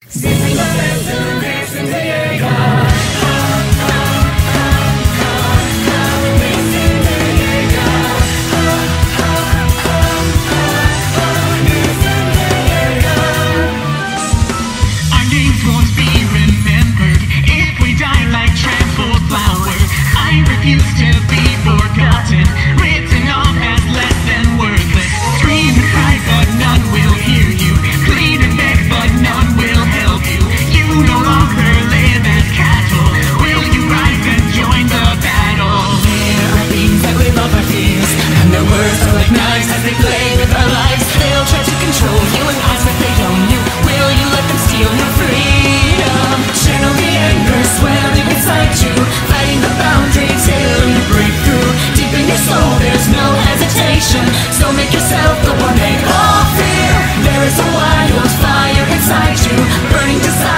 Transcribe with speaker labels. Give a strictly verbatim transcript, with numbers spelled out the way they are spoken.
Speaker 1: So make yourself the one they all fear. There is a wild fire inside you, burning desire.